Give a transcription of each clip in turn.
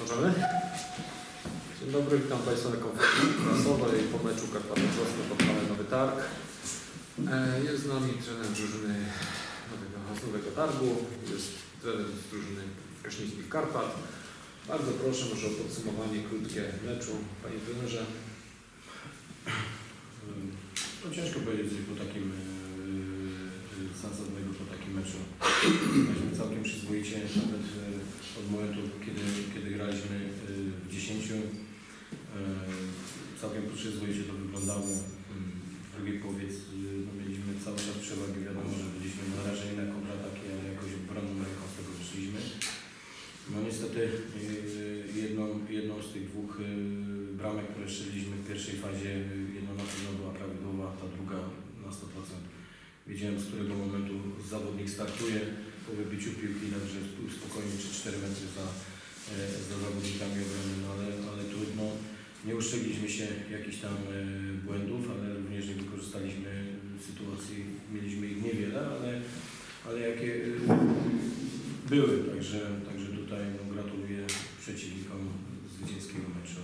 Możemy? Dzień dobry, witam Państwa na konferencji prasowej po meczu Karpaty Wrzosno Podhale Nowy Targ. Jest z nami trener drużyny Nowego Targu, jest trener drużyny Kraśnickich Karpat. Bardzo proszę może o podsumowanie krótkie meczu. Panie trenerze. No ciężko powiedzieć po takim sensownego po takim meczu. Byliśmy całkiem przyzwoicie, nawet od momentu, kiedy graliśmy w 10. Całkiem przyzwoicie to wyglądało. W drugiej połowie mieliśmy cały czas przewagę. Wiadomo, że byliśmy narażeni na kontrataki, ale jakoś obronną ręką z tego wyszliśmy. No niestety jedną z tych dwóch bramek, które strzeliliśmy w pierwszej fazie, jedna na pewno była prawidłowa, ta druga na 100%. Wiedziałem, z którego momentu zawodnik startuje po wybiciu piłki, także spokojnie 3-4 metry za zawodnikami obrony, no ale trudno. Nie uszczegliśmy się jakichś tam błędów, ale również nie wykorzystaliśmy sytuacji. Mieliśmy ich niewiele, ale jakie były, także tutaj no, gratuluję przeciwnikom zwycięskiego meczu.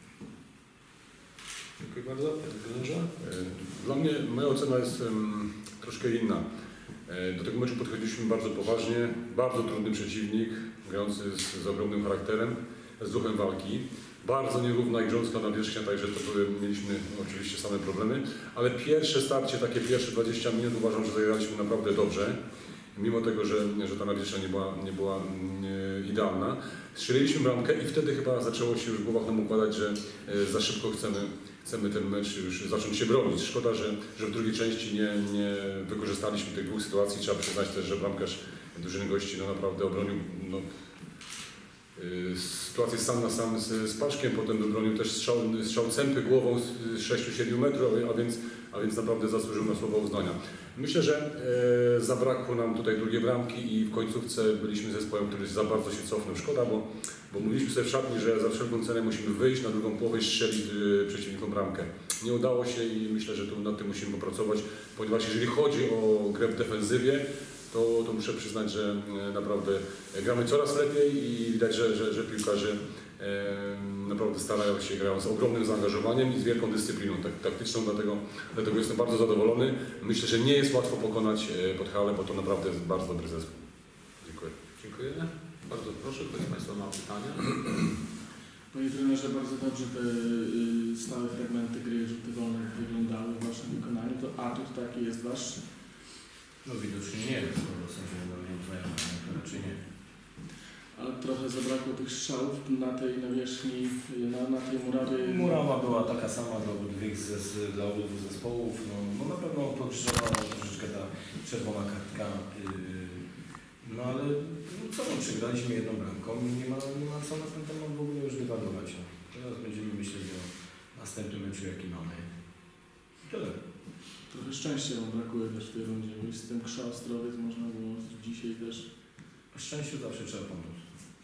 Dziękuję bardzo. Panie trenerze. Dla mnie moja ocena jest troszkę inna. Do tego meczu podchodziliśmy bardzo poważnie, bardzo trudny przeciwnik, grający z ogromnym charakterem, z duchem walki. Bardzo nierówna i grząska nawierzchnia, także mieliśmy oczywiście same problemy, ale pierwsze starcie, takie pierwsze 20 minut uważam, że zagraliśmy naprawdę dobrze. Mimo tego, że ta nawierzchnia nie była idealna. Strzeliliśmy bramkę i wtedy chyba zaczęło się już w głowach nam układać, że za szybko chcemy ten mecz już zacząć się bronić. Szkoda, że w drugiej części nie wykorzystaliśmy tych dwóch sytuacji. Trzeba przyznać też, że bramkarz drużyny gości no naprawdę obronił sytuację sam na sam z Paszkiem, potem wybronił też strzał Cempy głową z 6-7 metrów, a więc naprawdę zasłużył na słowa uznania. Myślę, że zabrakło nam tutaj drugiej bramki i w końcówce byliśmy zespołem, który za bardzo się cofnął. Szkoda, bo mówiliśmy sobie w szatni, że za wszelką cenę musimy wyjść na drugą połowę i strzelić przeciwnikom bramkę. Nie udało się i myślę, że tu nad tym musimy popracować, ponieważ jeżeli chodzi o grę w defensywie, to muszę przyznać, że naprawdę gramy coraz lepiej i widać, że piłkarze naprawdę starają się, grają z ogromnym zaangażowaniem i z wielką dyscypliną taktyczną, dlatego jestem bardzo zadowolony. Myślę, że nie jest łatwo pokonać Podhale, bo to naprawdę jest bardzo dobry zespół. Dziękuję. Dziękuję. Bardzo proszę, ktoś z Państwa ma pytania? Panie trenerze, bardzo dobrze te stałe fragmenty gry rzuty wolne wyglądały w Waszym wykonaniu. To atut taki jest Wasz? No widocznie nie, skoro sędziowie do mnie uznają, to raczej nie. Ale trochę zabrakło tych strzałów na tej nawierzchni, na tej murawie. Murawa była taka sama dla obu zespołów. No na pewno pokrzyżowała troszeczkę ta czerwona kartka. No ale co, przegraliśmy jedną bramką i nie ma co na ten temat w ogóle już dywagować. No. Teraz będziemy myśleć o następnym meczu, jaki mamy. Tyle. Trochę szczęścia wam brakuje też w tej rundzie, bo z tym Krzał Ostrowiec można było dzisiaj też. Szczęściu zawsze trzeba pomóc.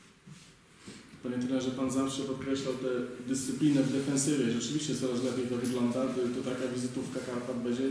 Panie trenerze, Pan zawsze podkreślał tę dyscyplinę w defensywie. Rzeczywiście coraz lepiej to wygląda. To taka wizytówka Karpat będzie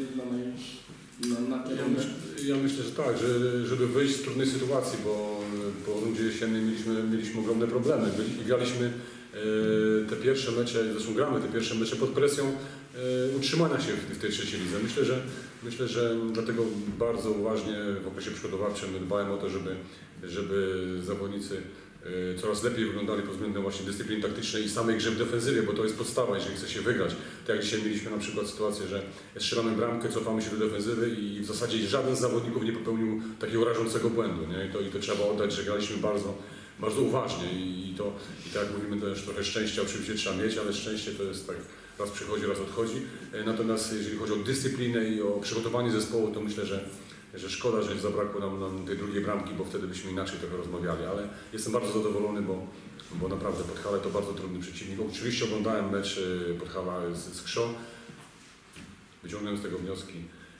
na tej rundzie? Ja myślę, że tak, żeby wyjść z trudnej sytuacji, bo po rundzie jesiennej mieliśmy ogromne problemy. Graliśmy te pierwsze mecze, zresztą gramy te pierwsze mecze pod presją utrzymania się w tej trzeciej lidze. Myślę, że dlatego bardzo uważnie w okresie przygotowawczym dbałem o to, żeby zawodnicy coraz lepiej wyglądali pod względem właśnie dyscypliny taktycznej i samej grze w defensywie, bo to jest podstawa, jeżeli chce się wygrać. Tak jak dzisiaj mieliśmy na przykład sytuację, że strzelamy bramkę, cofamy się do defensywy i w zasadzie żaden z zawodników nie popełnił takiego rażącego błędu. Nie? I to trzeba oddać, że graliśmy bardzo uważnie i tak jak mówimy, też trochę szczęścia oczywiście trzeba mieć, ale szczęście to jest tak, raz przychodzi, raz odchodzi. Natomiast jeżeli chodzi o dyscyplinę i o przygotowanie zespołu, to myślę, że szkoda, że zabrakło nam tej drugiej bramki, bo wtedy byśmy inaczej trochę rozmawiali, ale jestem bardzo zadowolony, bo naprawdę Podhale to bardzo trudny przeciwnik. Oczywiście oglądałem mecz Podhala z Krzą, wyciągnąłem z tego wnioski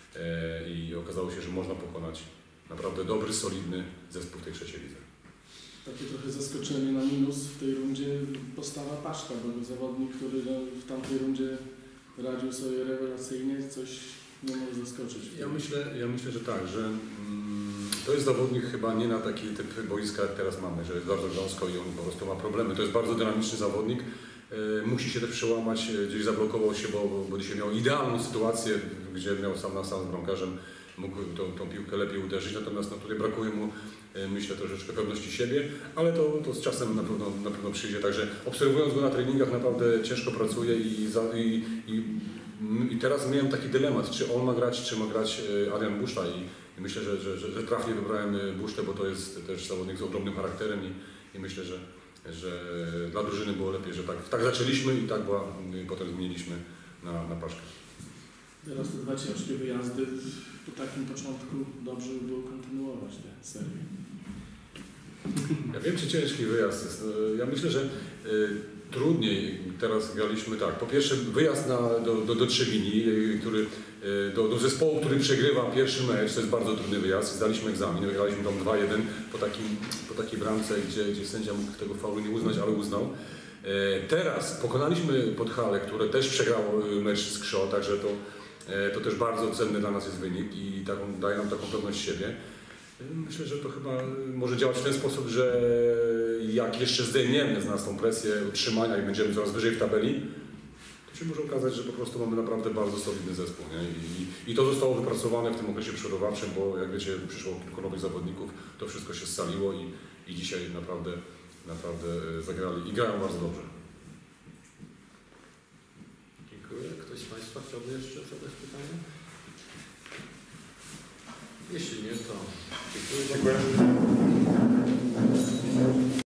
i okazało się, że można pokonać naprawdę dobry, solidny zespół w tej trzeciej lidze. Takie trochę zaskoczenie na minus w tej rundzie postawa Paszka, bo był zawodnik, który w tamtej rundzie radził sobie rewelacyjnie, coś nie może zaskoczyć. Ja myślę, że tak, że To jest zawodnik chyba nie na taki typ boiska, jak teraz mamy, że jest bardzo grząsko i on po prostu ma problemy. To jest bardzo dynamiczny zawodnik. Musi się też przełamać, gdzieś zablokował się, bo dzisiaj miał idealną sytuację, gdzie miał sam na sam z bramkarzem, mógł tą piłkę lepiej uderzyć, natomiast tutaj brakuje mu, myślę, troszeczkę pewności siebie, ale to z czasem na pewno przyjdzie. Także obserwując go na treningach, naprawdę ciężko pracuje i teraz miałem taki dylemat, czy on ma grać, czy ma grać Adrian Buszta i myślę, że trafnie wybrałem Busztę, bo to jest też zawodnik z ogromnym charakterem i myślę, że dla drużyny było lepiej, że tak zaczęliśmy i tak potem zmieniliśmy na Paszkę. Teraz te 2 ciężkie wyjazdy, po takim początku dobrze by było kontynuować tę serię. Ja wiem, czy ciężki wyjazd jest. Ja myślę, że trudniej teraz graliśmy tak. Po pierwsze wyjazd do Trzebini, do zespołu, który przegrywa pierwszy mecz, to jest bardzo trudny wyjazd. Zdaliśmy egzamin, wygraliśmy tam 2-1 po takiej bramce, gdzie sędzia mógł tego faulu nie uznać, ale uznał. Teraz pokonaliśmy Podhale, które też przegrało mecz z Krzą, także to też bardzo cenny dla nas jest wynik i daje nam taką pewność siebie. Myślę, że to chyba może działać w ten sposób, że jak jeszcze zdejmiemy z nas tą presję utrzymania i będziemy coraz wyżej w tabeli, to się może okazać, że po prostu mamy naprawdę bardzo solidny zespół. Nie? I to zostało wypracowane w tym okresie przygotowawczym, bo jak wiecie, przyszło kilku nowych zawodników, to wszystko się scaliło i dzisiaj naprawdę zagrali i grają bardzo dobrze. Dziękuję. Ktoś z Państwa chciałby jeszcze zadać pytanie? Jeśli nie, to dziękuję. Dziękuję.